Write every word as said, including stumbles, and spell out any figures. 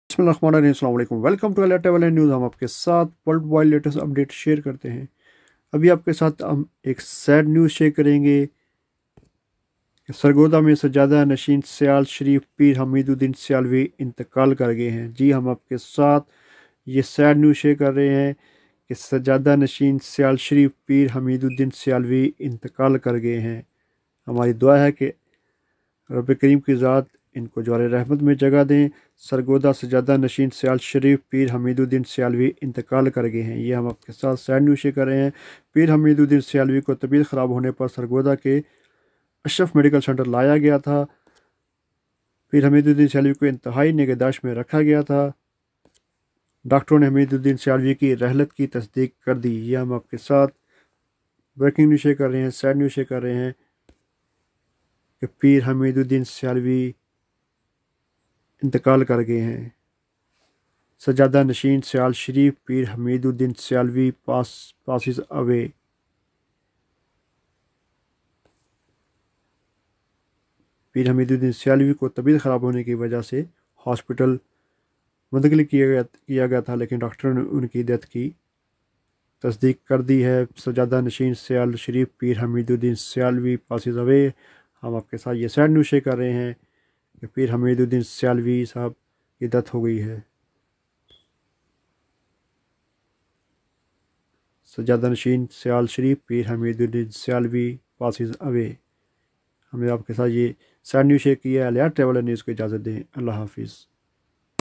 बिस्मिल्लाहिर्रहमानिर्रहीम, अस्सलाम वालेकुम। Welcome to alert travel and news. हम आपके साथ world wide latest update share करते हैं। अभी आपके साथ हम एक सैड न्यूज़ शेयर करेंगे कि सरगोदा में सज्जादा नशीन सियाल शरीफ पीर हमीदुद्दीन सियालवी इंतकाल कर गए हैं। जी, हम आपके साथ ये सैड न्यूज़ शेयर कर रहे हैं कि सज्जादा नशीन सियाल शरीफ पीर हमीदुद्दीन सियालवी इंतकाल कर गए हैं। हमारी दुआ है कि रब करीम की ज़ात इनको ज्वार रहमत में जगह दें। सरगोदा सजादा नशीन सियाल शरीफ पीर हमीदुद्दीन सियालवी इंतकाल कर गए हैं। ये हम आपके साथ सैड न्यूज़ शेयर कर रहे हैं। पीर हमीदुद्दीन सियालवी को तबीयत ख़राब होने पर सरगोदा के अशरफ मेडिकल सेंटर लाया गया था। पीर हमीदुद्दीन सियालवी को इंतहाई निगहदाश्त में रखा गया था। डॉक्टरों ने हमीदुद्दीन सियालवी की रहलत की तस्दीक कर दी। ये हम आपके साथ ब्रेकिंग न्यूज़ शेयर कर रहे हैं, सैड न्यूज़ शेयर कर रहे हैं कि पीर हमीदुद्दीन सियालवी इंतकाल कर गए हैं। सजादा नशीन Sial Sharif Pir Hamiduddin Sialvi pass passes away. Pir Hamiduddin Sialvi को तबीयत ख़राब होने की वजह से हॉस्पिटल मुंतकिल किया गया किया गया था, लेकिन डॉक्टरों ने उनकी डेथ की तस्दीक कर दी है। सजादा नशीन सियाल शरीफ पीर हमीदुद्दीन सियालवी पासिस अवे। हम आपके साथ ये सैड न्यूज़ शेयर कर रहे हैं कि पीर हमीदुद्दीन सियालवी साहब की डेथ हो गई है। सजादा नशीन सियाल शरीफ पीर हमीदुद्दीन सियालवी पासिस अवे। हमने आपके साथ ये सैड न्यूज़ शेयर किया है। अलर्ट ट्रैवल न्यूज़ को इजाज़त दें। अल्लाह हाफिज़।